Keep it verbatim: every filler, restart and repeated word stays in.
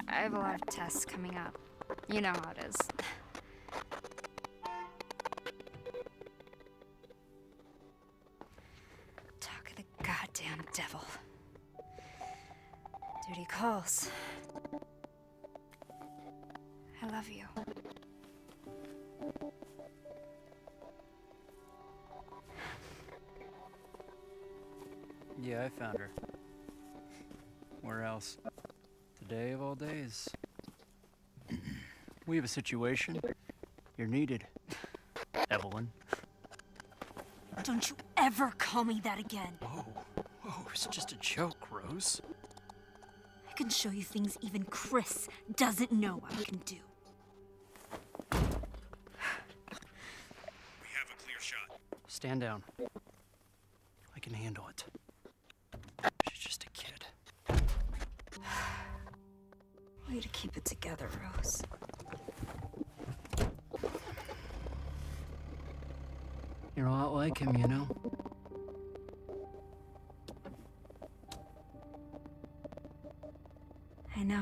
I have a lot of tests coming up. You know how it is. Talk of the goddamn devil. Duty calls. I love you. Yeah, I found her. Where else? Today of all days. We have a situation. You're needed, Evelyn. Don't you ever call me that again. Whoa, whoa, it's just a joke, Rose. I can show you things even Chris doesn't know I can do. We have a clear shot. Stand down. I can handle it. She's just a kid. Way to keep it together, Rose. You're a lot like him, you know? I know.